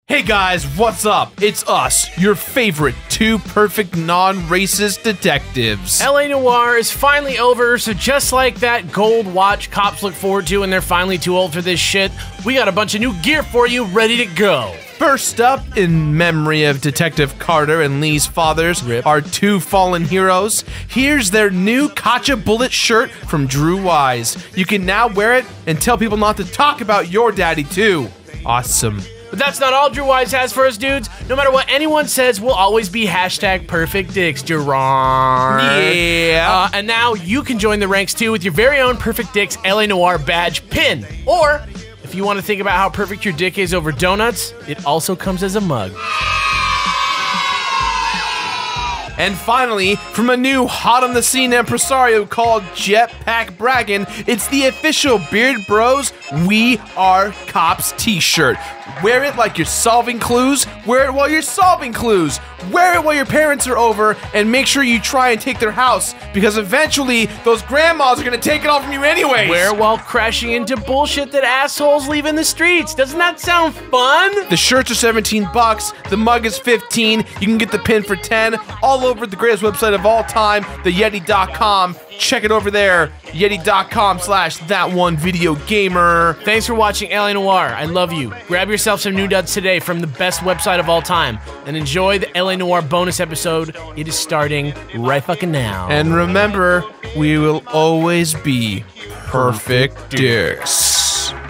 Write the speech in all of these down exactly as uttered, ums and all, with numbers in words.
Hey guys, what's up? It's us, your favorite two perfect non-racist detectives. L A Noire is finally over, so just like that gold watch cops look forward to when they're finally too old for this shit, we got a bunch of new gear for you ready to go. First up, in memory of Detective Carter and Lee's fathers, Rip. Our two fallen heroes, here's their new Kacha Bullet shirt from Drew Wise. You can now wear it and tell people not to talk about your daddy too. Awesome. But that's not all Drew Wise has for us, dudes. No matter what anyone says, we'll always be hashtag perfect dicks, Jirard. Yeah. Uh, and now you can join the ranks too with your very own Perfect Dicks L A Noire badge pin. Or, if you want to think about how perfect your dick is over donuts, it also comes as a mug. And finally, from a new hot on the scene impresario called Jetpack Braggin', it's the official Beard Bros We Are Cops t-shirt. Wear it like you're solving clues, wear it while you're solving clues, wear it while your parents are over, and make sure you try and take their house, because eventually those grandmas are gonna take it all from you anyways. Wear while crashing into bullshit that assholes leave in the streets. Doesn't that sound fun? The shirts are seventeen bucks, the mug is fifteen, you can get the pin for ten, all over the greatest website of all time, the yeti dot com. Check it over there, yeti dot com slash that one video gamer. Thanks for watching L A Noire. I love you. Grab yourself some new duds today from the best website of all time and enjoy the L A Noire bonus episode. It is starting right fucking now. And remember, we will always be perfect dicks.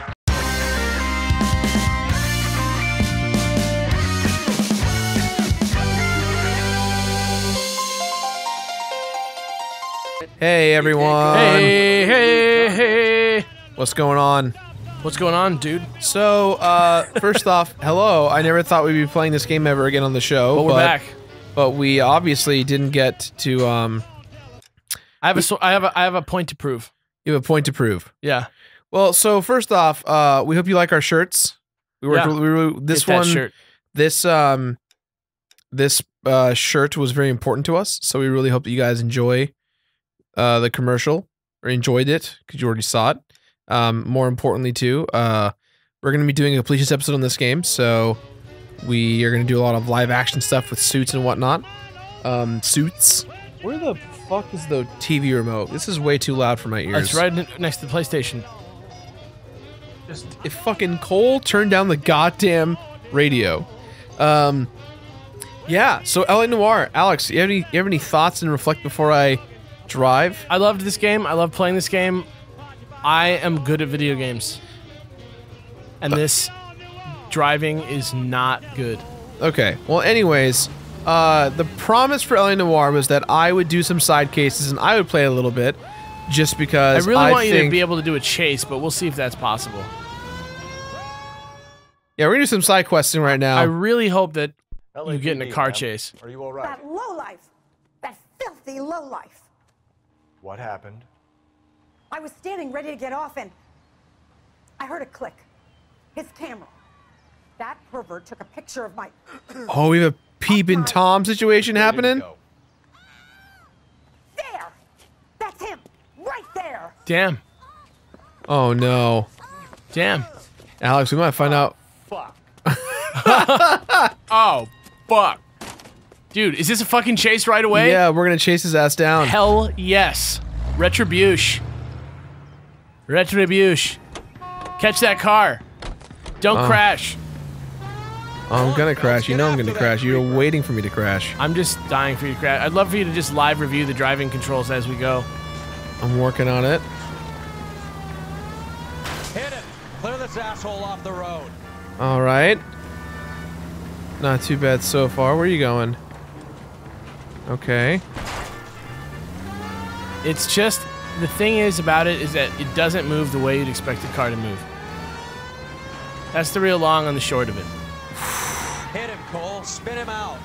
Hey everyone. Hey, hey, hey. What's going on? What's going on, dude? So, uh, first off, hello. I never thought we'd be playing this game ever again on the show. But we're but, back. But we obviously didn't get to, um... I have a, so I have a, I have a point to prove. You have a point to prove. Yeah. Well, so first off, uh, we hope you like our shirts. We worked, Yeah. we were, this Get that one, shirt. this, um, this, uh, shirt was very important to us. So we really hope that you guys enjoy Uh, the commercial, or enjoyed it, because you already saw it. Um, more importantly, too, uh, we're going to be doing a Completionist episode on this game, so we are going to do a lot of live action stuff with suits and whatnot. Um, suits. Where the fuck is the T V remote? This is way too loud for my ears. It's right n- next to the PlayStation. Just, if fucking Cole turned down the goddamn radio. Um, yeah, so L A Noire. Alex, you have any, you have any thoughts and reflect before I drive? I loved this game. I love playing this game. I am good at video games. And this driving is not good. Okay, well anyways, uh, the promise for L A Noire was that I would do some side cases and I would play a little bit, just because I really I want you think, to be able to do a chase, but we'll see if that's possible. Yeah, we're gonna do some side questing right now. I really hope that you get in a car chase. Are you all right? That lowlife, that filthy lowlife. What happened? I was standing ready to get off and I heard a click. His camera. That pervert took a picture of my... Oh, we have a peeping Tom situation happening? Go. There! That's him! Right there! Damn. Oh no. Damn. Alex, we might find out. Fuck. Oh, fuck. Dude, is this a fucking chase right away? Yeah, we're gonna chase his ass down. Hell yes. Retribution. Retribution. Catch that car. Don't Uh. crash. Oh, I'm gonna crash. You know I'm gonna crash. You're waiting for me to crash. I'm just dying for you to crash. I'd love for you to just live review the driving controls as we go. I'm working on it. Hit it! Clear this asshole off the road. All right. Not too bad so far. Where are you going? Okay. It's just, the thing is about it is that it doesn't move the way you'd expect a car to move. That's the real long and the short of it. Hit him, Cole. Spin him out.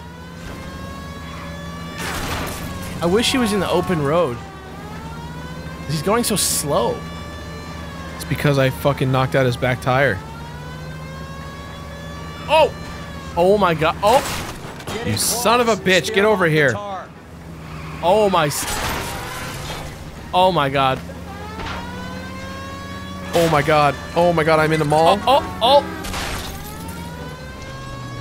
I wish he was in the open road. He's going so slow. It's because I fucking knocked out his back tire. Oh! Oh my god. Oh! Get You in son of a close. bitch, Steer get over on the here. tar. Oh my... s- Oh my god. Oh my god. Oh my god, I'm in the mall. Oh, oh, oh!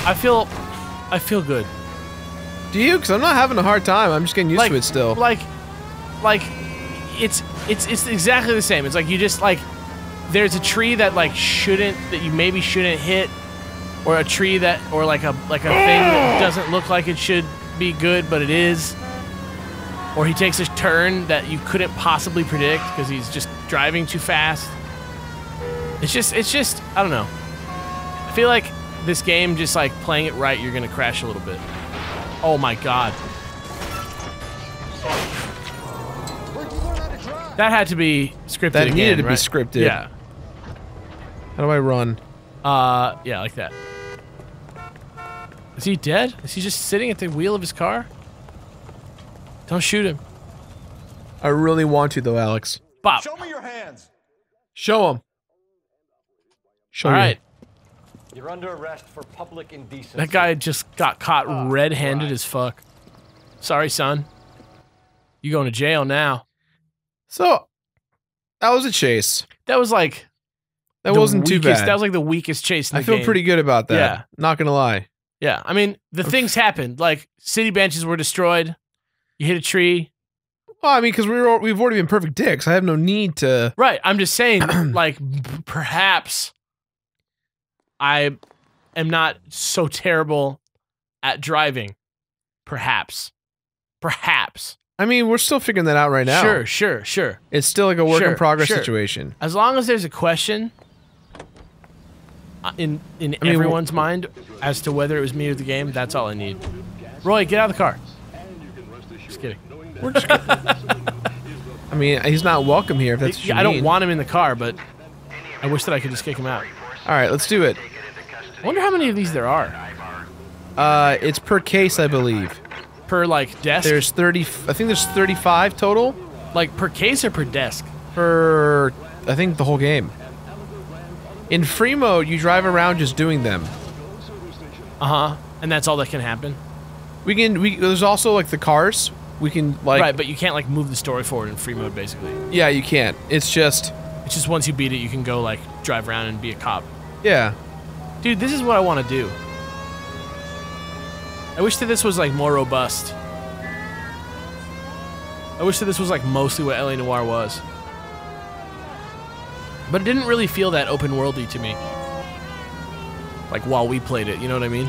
I feel, I feel good. Do you? Because I'm not having a hard time. I'm just getting used like, to it still. Like, like, it's it's it's exactly the same. It's like you just like, there's a tree that like shouldn't that you maybe shouldn't hit, or a tree that or like a like a thing that doesn't look like it should be good, but it is. Or he takes a turn that you couldn't possibly predict because he's just driving too fast. It's just, it's just, I don't know. I feel like this game, just like playing it right, you're gonna crash a little bit. Oh my god. That had to be scripted That again, needed to right? be scripted. Yeah. How do I run? Uh, yeah, like that. Is he dead? Is he just sitting at the wheel of his car? Don't shoot him. I really want to, though, Alex. Bop. Show me your hands. Show him. Show All you. right. You're under arrest for public indecency. That guy just got caught red-handed right. as fuck. Sorry, son. You going to jail now. So, that was a chase. That was like... That the wasn't too weakest- bad. That was like the weakest chase in the I feel game. pretty good about that. Yeah. Not gonna lie. Yeah, I mean, the things happened. Like, city benches were destroyed. You hit a tree. Well, I mean, because we were we've already been perfect dicks. I have no need to. Right. I'm just saying, like, perhaps I am not so terrible at driving. Perhaps. Perhaps. I mean, we're still figuring that out right now. Sure, sure, sure. It's still like a work Sure, in progress sure. situation. As long as there's a question uh, in in I mean, everyone's mind as to whether it was me or the game, that's all I need. Roy, get out of the car. Just kidding. We're just I mean, he's not welcome here if that's what you I don't mean. want him in the car, but I wish that I could just kick him out. All right, let's do it. I wonder how many of these there are. Uh, it's per case, I believe. Per, like, desk? There's thirty. I think there's thirty-five total. Like, per case or per desk? For I think the whole game. In free mode, you drive around just doing them. Uh-huh. And that's all that can happen? We can. We there's also like the cars. We can like. Right, but you can't, like, move the story forward in free mode, basically. Yeah, you can't. It's just. It's just once you beat it, you can go, like, drive around and be a cop. Yeah. Dude, this is what I want to do. I wish that this was, like, more robust. I wish that this was, like, mostly what L A Noire was. But it didn't really feel that open-worldy to me. Like, while we played it, you know what I mean?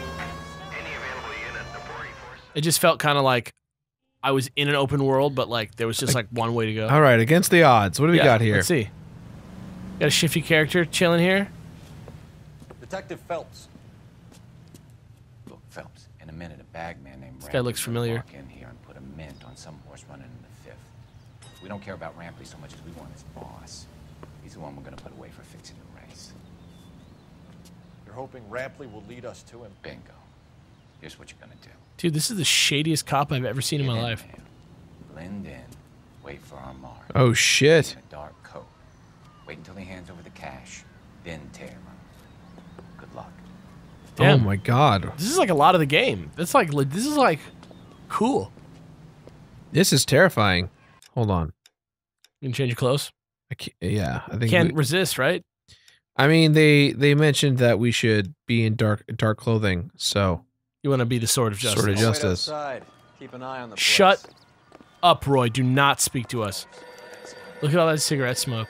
It just felt kind of like I was in an open world, but, like, there was just, like, one way to go. All right, against the odds. What do we Yeah, got here? Let's see. Got a shifty character chilling here. Detective Phelps. Look, Phelps, in a minute, a bagman named This guy looks familiar. Walk in here and put a mint on some horse running in the fifth. We don't care about Rampley so much as we want his boss. He's the one we're gonna put away for fixing the race. You're hoping Rampley will lead us to him. Bingo. Here's what you're gonna do. Dude, this is the shadiest cop I've ever seen in my Get life. there, blend in. Wait for our mark. Oh shit. In a dark coat. Wait until he hands over the cash. Then tear him up. Good luck. Damn. Oh my god. This is like a lot of the game. That's like, li- this is like, cool. This is terrifying. Hold on. You can change your clothes. I can't, yeah, I think. Can't we- resist, right? I mean, they they mentioned that we should be in dark dark clothing. So You want to be the sword of justice. Sword of I'll wait justice. outside. Keep an eye on the place. Shut up, Roy. Do not speak to us. Look at all that cigarette smoke.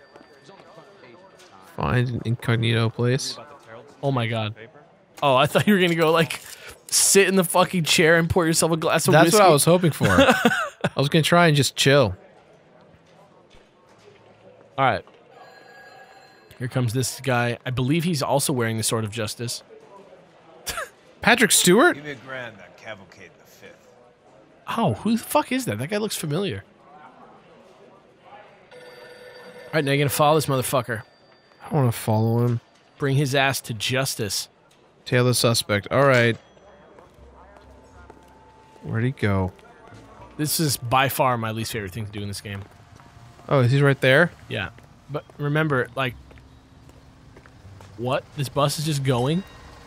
find an incognito place. Oh my god. Oh, I thought you were gonna go like sit in the fucking chair and pour yourself a glass of That's whiskey. what I was hoping for. I was gonna try and just chill. All right. Here comes this guy. I believe he's also wearing the sword of justice. Patrick Stewart? Give me a grand on Cavalcade the Fifth. Oh, who the fuck is that? That guy looks familiar. All right, now you're gonna follow this motherfucker. I want to follow him. Bring his ass to justice. Tail the suspect. All right. Where'd he go? This is by far my least favorite thing to do in this game. Oh, is he right there? Yeah. But remember, like, what? This bus is just going?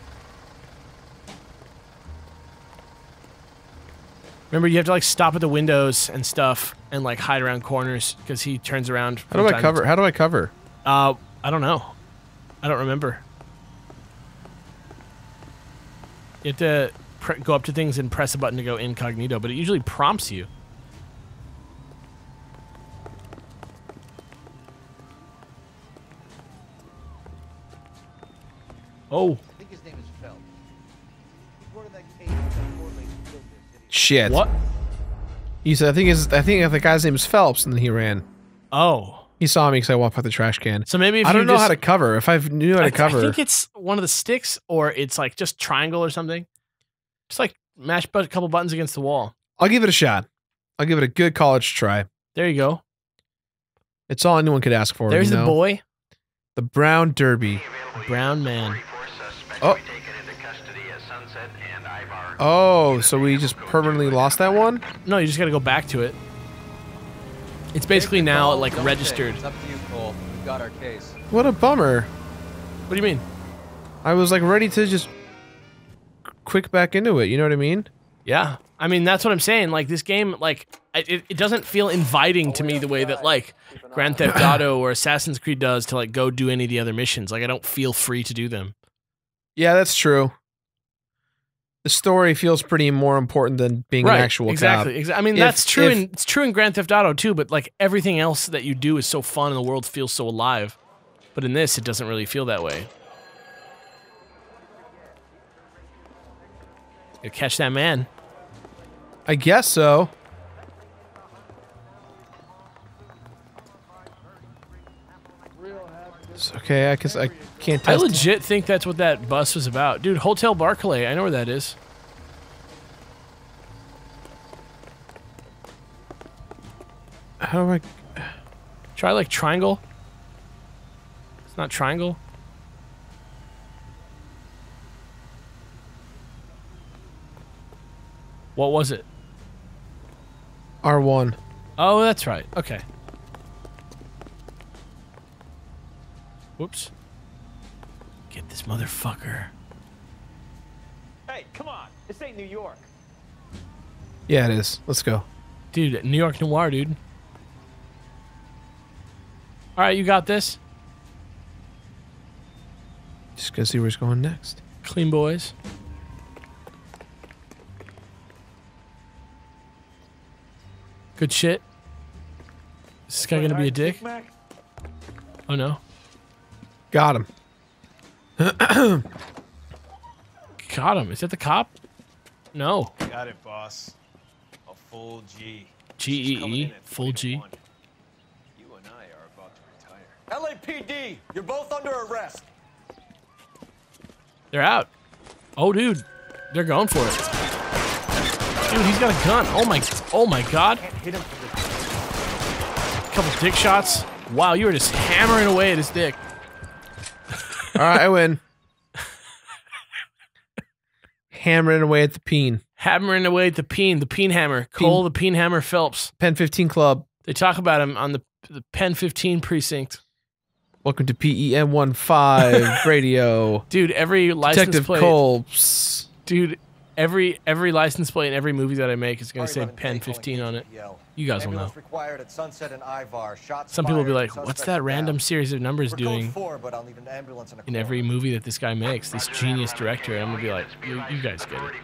Remember, you have to, like, stop at the windows and stuff and, like, hide around corners because he turns around. How do I cover? How do I cover? Uh, I don't know. I don't remember. You have to pre go up to things and press a button to go incognito, but it usually prompts you. Oh. I think his name is Phelps. He's part of that case that Corley killed this idiot. Shit. What? He said, I think his, I think the guy's name is Phelps, and then he ran. Oh. He saw me because I walked by the trash can. So maybe if I don't you know just, how to cover. If I knew how to I, cover. I think it's one of the sticks, or it's like just triangle or something. Just like mash a couple buttons against the wall. I'll give it a shot. I'll give it a good college try. There you go. It's all anyone could ask for. There's you the know? boy. The Brown Derby. Brown man. Oh. Oh, so we just permanently lost that one? No, you just got to go back to it. It's basically now like Don't registered. say. It's up to you, Cole. We've got our case. What a bummer. What do you mean? I was like ready to just quick back into it. You know what I mean? Yeah. I mean, that's what I'm saying. Like this game, like it, it doesn't feel inviting to me the way that like Grand Theft Auto or Assassin's Creed does to like go do any of the other missions. Like I don't feel free to do them. Yeah, that's true. The story feels pretty more important than being Right, an actual exactly. cop. Exactly. I mean, If- that's true. if- in it's true in Grand Theft Auto too. But like everything else that you do is so fun, and the world feels so alive. But in this, it doesn't really feel that way. You catch that man. I guess so. It's okay, I guess I can't I test. legit think that's what that bus was about. Dude, Hotel Barclay, I know where that is. How do I... Try like triangle. It's not triangle. What was it? R one. Oh, that's right. Okay. Whoops. Get this motherfucker. Hey, come on. This ain't New York. Yeah, it is. Let's go. Dude, New York Noire, dude. Alright, you got this. Just gotta see where he's going next. Clean boys. Good shit. Is this guy gonna be a dick? Oh no. Got him. Got him. Is that the cop? No. Got it, boss. A full G. G She's E coming E, in at full three to G. one. You and I are about to retire. L A P D, you're both under arrest. They're out. Oh, dude. They're going for it. Dude, he's got a gun. Oh my, oh my god. Hit him for the Couple dick shots. Wow, you were just hammering away at his dick. All right, I win. Hammering away at the peen. Hammering away at the peen, the peen hammer. Cole, the peen hammer Phelps. Pen fifteen Club. They talk about him on the, the Pen fifteen precinct. Welcome to P E M fifteen Radio. Dude, every license Detective plate. Cole. Psst. Dude, every every license plate in every movie that I make is going to say Sorry, Pen eleven K fifteen on it. calling A T L. You guys will know. Ambulance required at Sunset and Ivar. Shots Some people will be fired, like, what's suspect that random down. series of numbers We're code doing four, but I'll need an ambulance and a in coroner. every movie that this guy makes? This genius director. And I'm going to be like, you, you guys get it.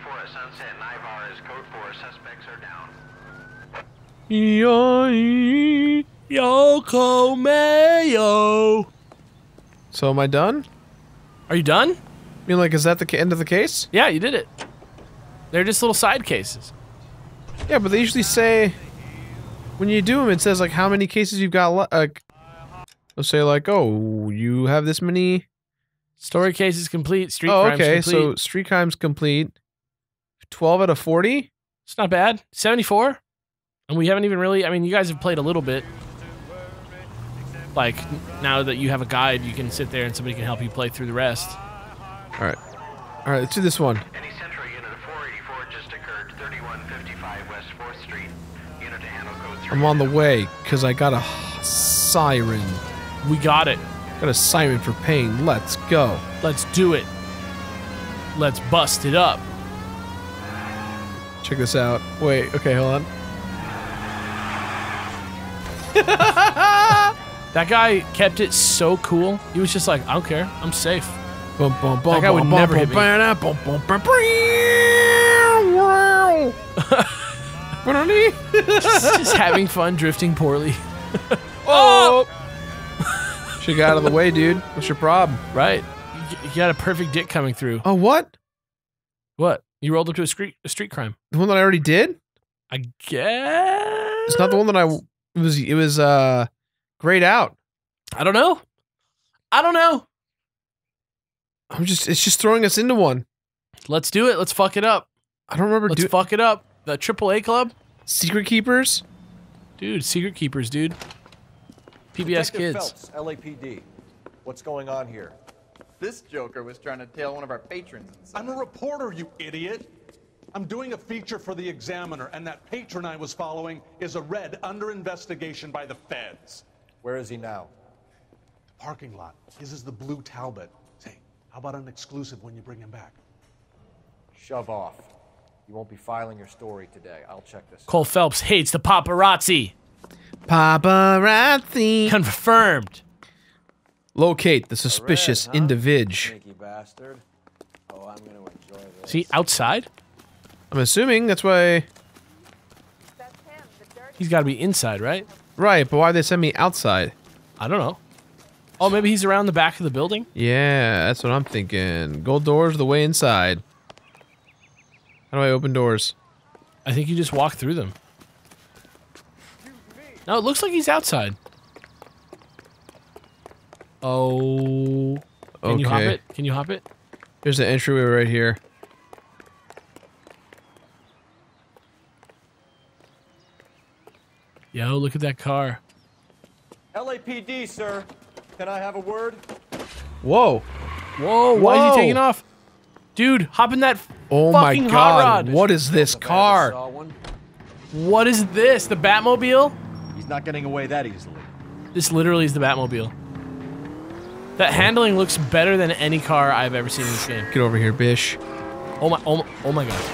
Yo, yo, Comeo. So am I done? Are you done? I mean, like, is that the ca- end of the case? Yeah, you did it. They're just little side cases. Yeah, but they usually say when you do them, it says like how many cases you've got. Le- like, they'll say like, oh, you have this many. Story cases complete. Street Oh, crimes okay. complete. So street crimes complete. Twelve out of forty. It's not bad. seventy-four. And we haven't even really, I mean, you guys have played a little bit. Like, now that you have a guide, you can sit there and somebody can help you play through the rest. All right. All right. Let's do this one. Any central unit of four eighty-four just occurred, thirty-one fifty-five West fourth Street. Unit to handle code three. I'm on the way because I got a siren. We got it. Got a siren for pain. Let's go. Let's do it. Let's bust it up. Check this out. Wait. Okay. Hold on. That guy kept it so cool. He was just like, I don't care. I'm safe. Bum, bum, bum, That guy would bum, never bum, hit me. bum, bum, bum, bum, bum. just, just having fun, drifting poorly. Oh! Should get out of the way, dude. What's your problem? Right. You, you got a perfect dick coming through. Oh, what? What? You rolled up to a street a street crime. The one that I already did? I guess. It's not the one that I. It was. It was. Uh, grayed out. I don't know. I don't know. I'm just. It's just throwing us into one. Let's do it. Let's fuck it up. I don't remember. Let's do fuck it up. The triple A club. Secret Keepers. Dude, Secret Keepers, dude. P B S Detective Kids. Phelps, L A P D. What's going on here? This joker was trying to tail one of our patrons inside. I'm a reporter, you idiot. I'm doing a feature for the Examiner, and that patron I was following is a red under investigation by the feds. Where is he now? Parking lot. His is the blue Talbot. Say, how about an exclusive when you bring him back? Shove off. You won't be filing your story today. I'll check this. Cole Phelps hates the paparazzi. Paparazzi. Confirmed. Locate the suspicious Red, huh? individual. Sneaky bastard. Oh, I'm gonna enjoy this. Is he outside? I'm assuming that's why. He's got to be inside, right? Right, but why they send me outside? I don't know. Oh, maybe he's around the back of the building? Yeah, that's what I'm thinking. Gold doors are the way inside. How do I open doors? I think you just walk through them. No, it looks like he's outside. Oh. Can you hop Okay. it? Can you hop it? There's an entryway right here. Yo, look at that car. L A P D, sir. Can I have a word? Whoa. Whoa, why is Whoa. he taking off? Dude, hop in that Oh my fucking hot god. rod. What is this car? Saw one. What is this? The Batmobile? He's not getting away that easily. This literally is the Batmobile. That handling looks better than any car I've ever seen in this game. Get over here, bish. Oh my, oh my, oh my god.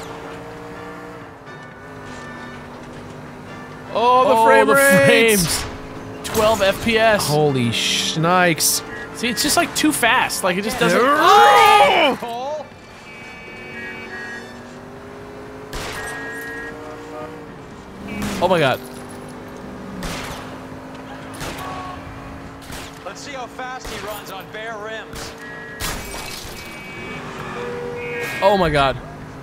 Oh, the oh, frame the rates. frames. twelve F P S. Holy shnikes. See, it's just like too fast. Like it just doesn't. Call? Oh my god. Let's see how fast he runs on bare rims. Oh my god.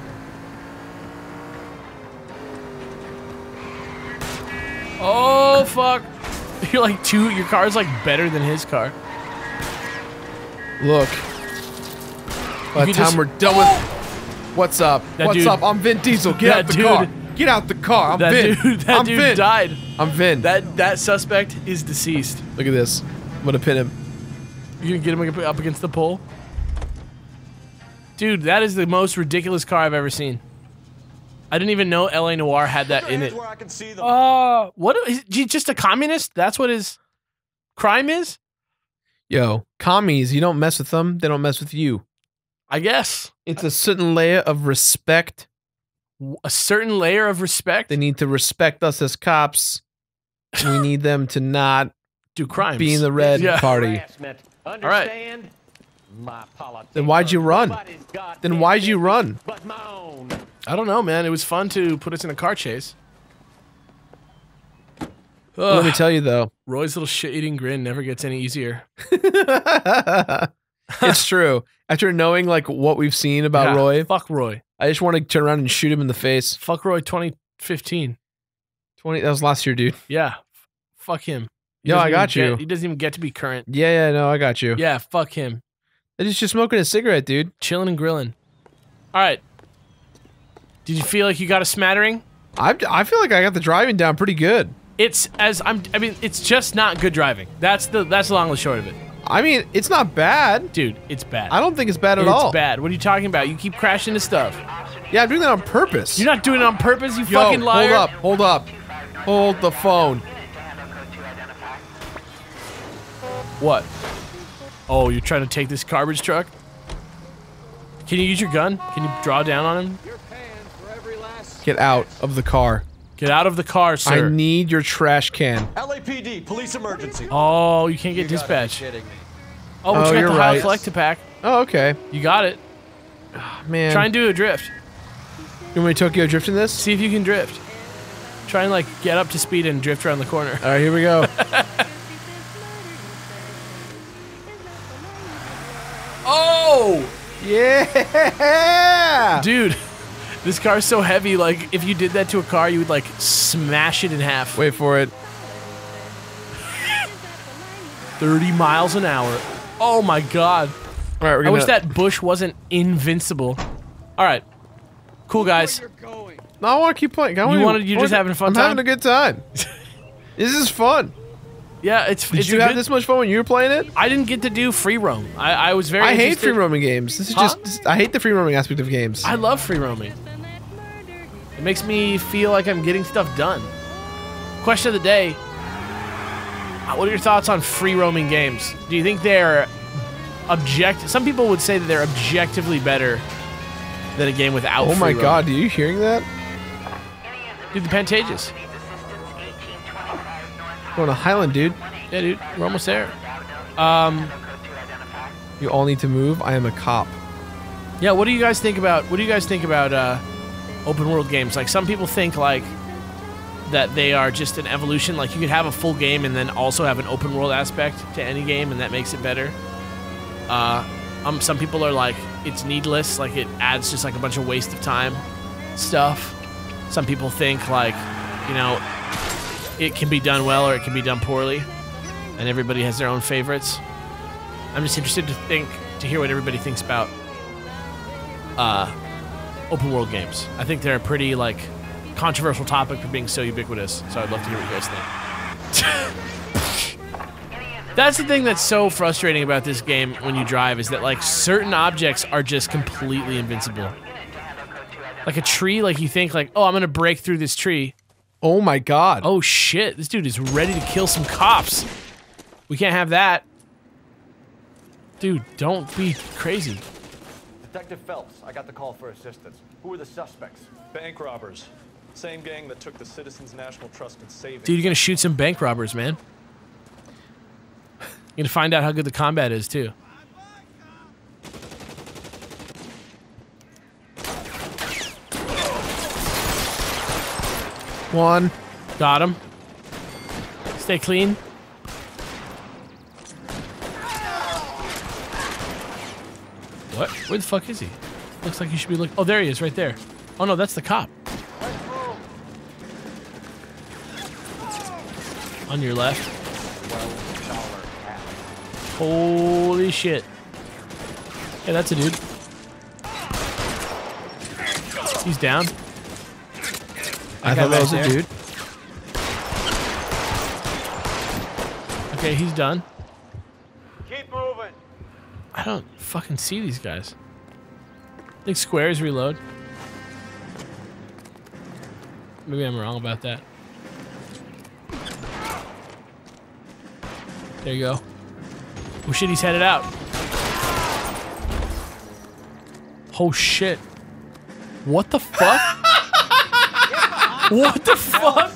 Oh fuck. You're like two. Your car's like better than his car. Look. By the could time just- we're done with. What's up? That What's dude- up? I'm Vin Diesel. Get that out the dude- car. Get out the car. I'm That Vin. dude. That I'm dude Vin. died. I'm Vin. That that suspect is deceased. Look at this. I'm gonna pin him. You gonna get him up against the pole? Dude, that is the most ridiculous car I've ever seen. I didn't even know L A Noire had that in it. Where I can see them. Uh, what? Is he just a communist? That's what his crime is? Yo, commies, you don't mess with them, they don't mess with you. I guess. It's a certain layer of respect. A certain layer of respect. They need to respect us as cops. We need them to not do crimes. be in the red Yeah. party. Understand? My politics. Then why'd you run? Nobody's got Then why'd you run? but my own. I don't know, man. It was fun to put us in a car chase. Let me Ugh. tell you though. Roy's little shit-eating grin never gets any easier. It's true. After knowing like what we've seen about Yeah, Roy, Fuck Roy. I just want to turn around and shoot him in the face. Fuck Roy twenty fifteen. twenty that was last year, dude. Yeah. Fuck him. He Yo, doesn't I got even you. get- he doesn't even get to be current. Yeah, yeah, no, I got you. Yeah, fuck him. He's just smoking a cigarette, dude. Chilling and grilling. All right. Did you feel like you got a smattering? I I feel like I got the driving down pretty good. It's as I'm. I mean, it's just not good driving. That's the. That's the long and the short of it, I mean, it's not bad. dude. It's bad. I don't think it's bad at it's all. bad. What are you talking about? You keep crashing into stuff. Yeah, I'm doing that on purpose. You're not doing it on purpose. You Yo, fucking liar. hold up, hold up. Hold the phone. What? Oh, you're trying to take this garbage truck? Can you use your gun? Can you draw down on him? Get out of the car. Get out of the car, sir. I need your trash can. L A P D, police emergency. Oh, you can't get You gotta be dispatched. kidding me. Oh, but Oh, you got you're the high right. collector pack. Oh, okay. You got it. Oh, man. Try and do a drift. You want me to Tokyo drifting this? See if you can drift. Try and like get up to speed and drift around the corner. All right, here we go. Oh! Yeah! Dude, this car's so heavy, like, if you did that to a car, you would, like, smash it in half. Wait for it. thirty miles an hour. Oh, my God. All right, we're gonna... I wish that bush wasn't invincible. All right. Cool, guys. No, I want to keep playing. I You wanna, wanted- you're I just wanna- having a fun I'm time? having a good time. This is fun. Yeah, it's Did it's you a have good, this much fun when you were playing it? I didn't get to do free roam. I, I was very I hate interested- free roaming games. This is Huh? just, this- I hate the free roaming aspect of games. I love free roaming. It makes me feel like I'm getting stuff done. Question of the day. uh, What are your thoughts on free roaming games? Do you think they're object? Some people would say that they're objectively better than a game without Oh free my roam. god, are you hearing that? Dude, the Pantages. Going to Highland, dude. Yeah, dude. We're almost there. Um, You all need to move. I am a cop. yeah, what do you guys think about, what do you guys think about uh, open world games? Like, some people think, like, that they are just an evolution. Like, you could have a full game and then also have an open world aspect to any game, and that makes it better. Uh, um, some people are like, it's needless. Like, it adds just, like, a bunch of waste of time stuff. Some people think, like, you know, it can be done well or it can be done poorly, and everybody has their own favorites. I'm just interested to think, to hear what everybody thinks about uh, open world games. I think they're a pretty, like, controversial topic for being so ubiquitous, so I'd love to hear what you guys think. That's the thing that's so frustrating about this game when you drive, is that, like, certain objects are just completely invincible. Like a tree, like you think, like, oh, I'm gonna break through this tree. Oh my god. Oh shit, this dude is ready to kill some cops. We can't have that. Dude, don't be crazy. Detective Phelps, I got the call for assistance. Who are the suspects? Bank robbers. Same gang that took the Citizens National Trust and savings. Dude, you're gonna shoot some bank robbers, man. You're gonna find out how good the combat is, too. One. Got him. Stay clean. What? Where the fuck is he? Looks like he should be looking. Oh, there he is, right there. Oh no, that's the cop. On your left. Holy shit. Yeah, that's a dude. He's down. I thought that was a dude. Okay, he's done. Keep moving. I don't fucking see these guys. I think squares reload. Maybe I'm wrong about that. There you go. Oh shit, he's headed out. Oh shit. What the fuck? What the fuck?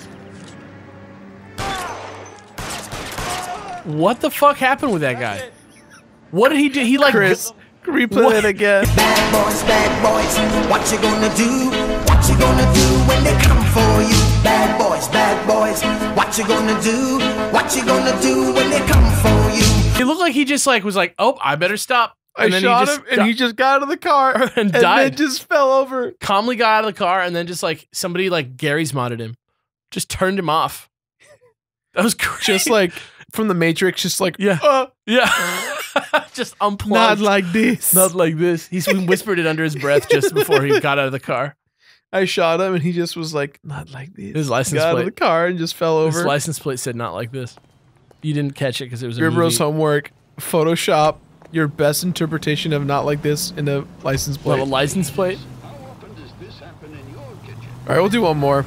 What the fuck happened with that guy? What did he do? He like Chris, replay What? it again. Bad boys, bad boys, what you gonna do? What you gonna do when they come for you? Bad boys, bad boys, what you gonna do? What you gonna do when they come for you? It looked like he just like was like, oh, I better stop. I then shot he just him, and he just got out of the car and, and died. then just fell over. Calmly got out of the car, and then just like somebody like Gary's modded him, just turned him off. That was crazy. Just like from the Matrix, just like Yeah. uh, yeah, just unplugged. not like this. Not like this. He's whispered it under his breath just before he got out of the car. I shot him, and he just was like, not like this. His license got out plate. of the car and just fell His over. license plate said not like this. You didn't catch it because it was a Your movie. bro's homework. Photoshop your best interpretation of not like this in a license plate. Well, a license plate. All right, we'll do one more.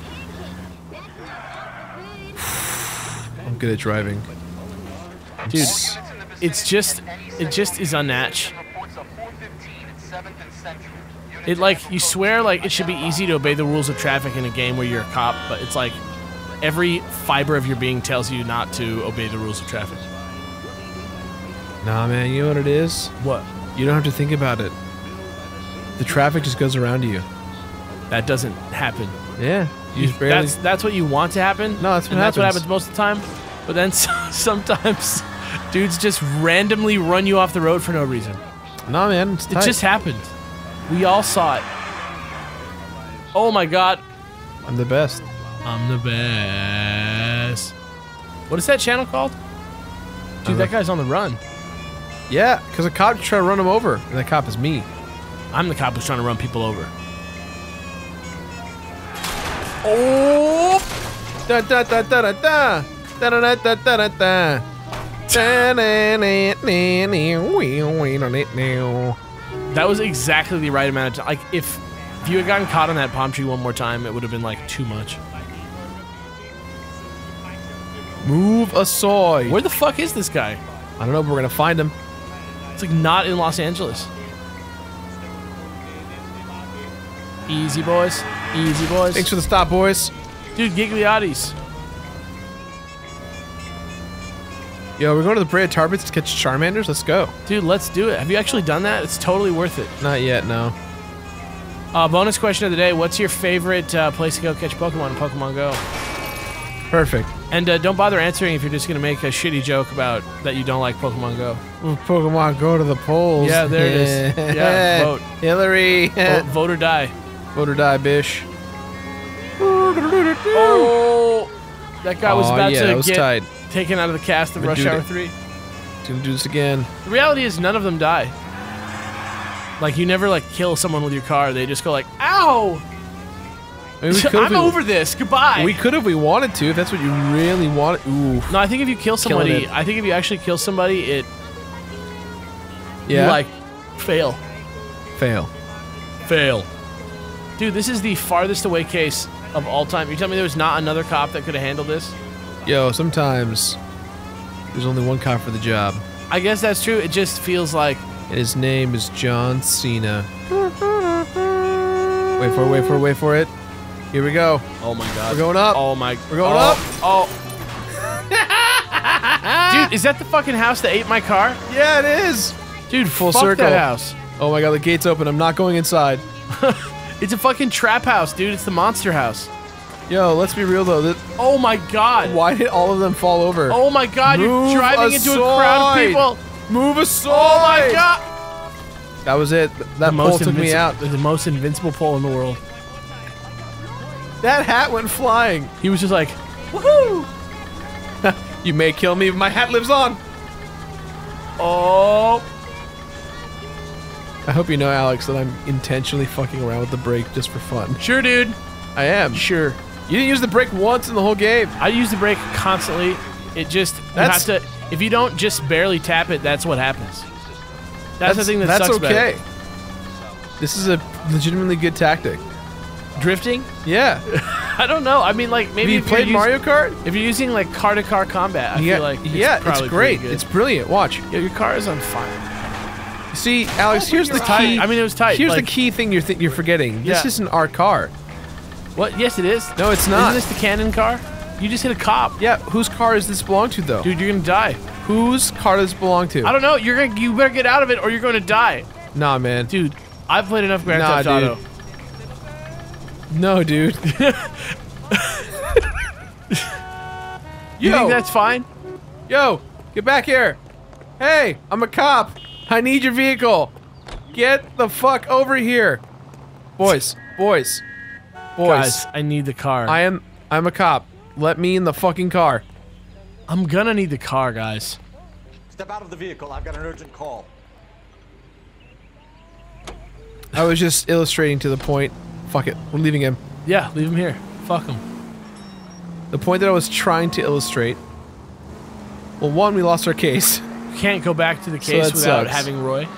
I'm good at driving. Dude, it's just, it just is unnatch. It like, you swear like it should be easy to obey the rules of traffic in a game where you're a cop, but it's like every fiber of your being tells you not to obey the rules of traffic. Nah, man, you know what it is? What? You don't have to think about it. The traffic just goes around you. That doesn't happen. Yeah. You just barely... That's that's what you want to happen. No, that's what and happens. That's what happens most of the time. But then sometimes dudes just randomly run you off the road for no reason. No, man. It's it tight. just happened. We all saw it. Oh my god. I'm the best. I'm the best. What is that channel called? Dude, that guy's on the run. Yeah, because a cop tried to run him over, and that cop is me. I'm the cop who's trying to run people over. Oh! Da da da da da da da da da da da da. That was exactly the right amount of time. Like, if, if you had gotten caught on that palm tree one more time, it would have been, like, too much. Move aside. Where the fuck is this guy? I don't know, but we're gonna find him. It's, like, not in Los Angeles. Easy, boys. Easy, boys. Thanks for the stop, boys. Dude, Gigliotti's. Yo, we're going to the Bray of Tarbits to catch Charmanders? Let's go. Dude, let's do it. Have you actually done that? It's totally worth it. Not yet, no. Uh, bonus question of the day. What's your favorite uh, place to go catch Pokemon in Pokemon Go? Perfect. And uh, don't bother answering if you're just going to make a shitty joke about that you don't like Pokemon Go. Pokemon Go to the polls. Yeah, there it is. Yeah, vote. Hillary. Vote, vote or die. Vote or die, bish. Oh, that guy was oh, about yeah, to that was get tight. taken out of the cast of Rush Hour three. He's gonna do this again. The reality is none of them die. Like, you never, like, kill someone with your car. They just go like, ow! I mean, we I'm we, over this. Goodbye. We could if we wanted to, if that's what you really wanted. Ooh. No, I think if you kill somebody, I think if you actually kill somebody, it... Yeah? You, like, fail. Fail. Fail. Dude, this is the farthest away case of all time. You tell me there was not another cop that could have handled this? Yo, sometimes there's only one cop for the job. I guess that's true. It just feels like... And his name is John Cena. Wait for it, wait for it, wait for it. Here we go. Oh my god. We're going up. Oh my... We're going oh, up. Oh. Dude, is that the fucking house that ate my car? Yeah, it is. Dude, full fuck circle. that house. Oh my god, the gate's open. I'm not going inside. It's a fucking trap house, dude. It's the monster house. Yo, let's be real though. This, oh my god. Why did all of them fall over? Oh my god, Move you're driving aside. into a crowd of people. Move aside. Oh my god. That was it. That the pole took me out. The most invincible pole in the world. That hat went flying. He was just like, woohoo! You may kill me, but my hat lives on. Oh. I hope you know, Alex, that I'm intentionally fucking around with the brake just for fun. Sure, dude. I am. Sure. You didn't use the brake once in the whole game. I use the brake constantly. It just, That's, you have to, if you don't just barely tap it, that's what happens. That's, that's the thing that that's sucks okay. about it. This is a legitimately good tactic. Drifting? Yeah. I don't know. I mean, like, maybe Have you if played you're Mario using, Kart? If you're using, like, car-to-car combat, I yeah, feel like it's yeah, probably it's great. pretty good. It's brilliant. Watch. Yo, your car is on fire. See, Alex, here's the tight. key. I mean, it was tight. Here's like, the key thing you're th you're forgetting. This Yeah. isn't our car. What? Yes, it is. No, it's not. Isn't this the cannon car? You just hit a cop. Yeah, whose car does this belong to, though? Dude, you're gonna die. Whose car does this belong to? I don't know. You're gonna. You better get out of it, or you're gonna die. Nah, man. Dude, I've played enough Grand Nah, Theft Auto. dude. No, dude. You Yo. think that's fine? Yo, get back here. Hey, I'm a cop. I need your vehicle. Get the fuck over here. Boys, boys, boys. Guys, I need the car. I am, I'm a cop. Let me in the fucking car. I'm gonna need the car, guys. Step out of the vehicle. I've got an urgent call. I was just illustrating to the point. Fuck it, we're leaving him. Yeah, leave him here. Fuck him. The point that I was trying to illustrate. Well, one, we lost our case. You can't go back to the So case that without sucks. having Roy.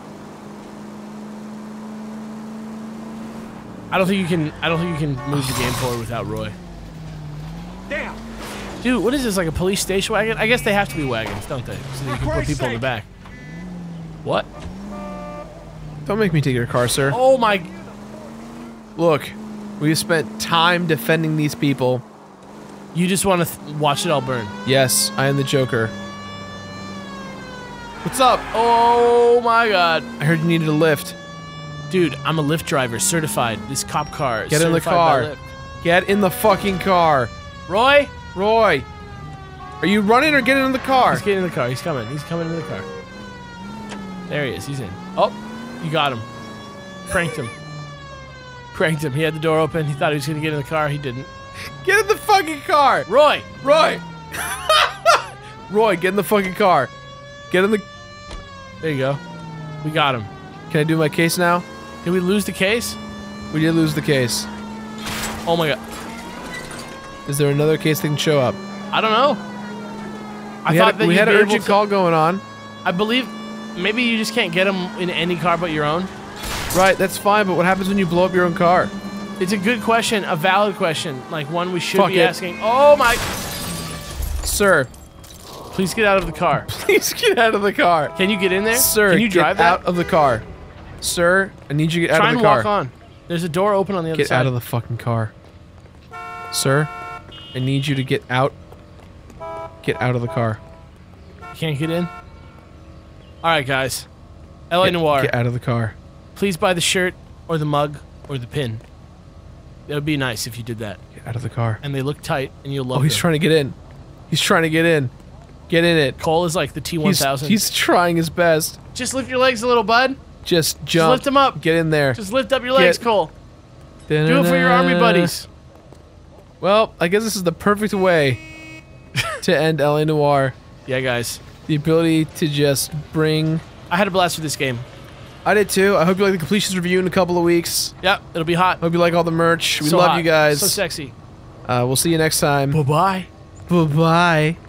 I don't think you can. I don't think you can move the game forward without Roy. Damn. Dude, what is this? Like a police station wagon? I guess they have to be wagons, don't they? So that you can put people in the back. What? Don't make me take your car, sir. Oh my! Look, we've spent time defending these people. You just want to th watch it all burn. Yes, I am the Joker. What's up? Oh my god. I heard you needed a lift. Dude, I'm a Lyft driver, certified. This cop car is Get in the certified by car. Lyft. Get in the fucking car. Roy? Roy. Are you running or getting in the car? He's getting in the car. He's coming. He's coming in the car. There he is. He's in. Oh, you got him. Pranked him. Pranked him. He had the door open. He thought he was going to get in the car. He didn't. Get in the fucking car. Roy. Roy. Roy, get in the fucking car. Get in the... There you go. We got him. Can I do my case now? Did we lose the case? We did lose the case. Oh my god. Is there another case that can show up? I don't know. I we thought had, that we you'd had an be able urgent to- call going on. I believe maybe you just can't get them in any car but your own. Right, that's fine, but what happens when you blow up your own car? It's a good question, a valid question, like one we should Fuck be it. asking. Oh my... Sir. Please get out of the car. Please get out of the car. Can you get in there? Sir, Can you drive get that? out of the car. Sir, I need you to get Try out of and the car. walk on. There's a door open on the other Get side. out of the fucking car. Sir, I need you to get out. Get out of the car. You can't get in? Alright, guys. L A Get, Noire. get out of the car. Please buy the shirt, or the mug, or the pin. It would be nice if you did that. Get out of the car. And they look tight, and you'll love Oh, he's them. trying to get in. He's trying to get in. Get in it. Cole is like the T one thousand. He's, he's trying his best. Just lift your legs a little, bud. Just jump. Just lift them up. Get in there. Just lift up your legs, Get- Cole. Do it for your army buddies. Well, I guess this is the perfect way to end L A Noire. Yeah, guys. The ability to just bring... I had a blast with this game. I did too. I hope you like the Completionist review in a couple of weeks. Yep, it'll be hot. Hope you like all the merch. We So love hot. you guys. So sexy. Uh, we'll see you next time. Bye-bye. Bye-bye.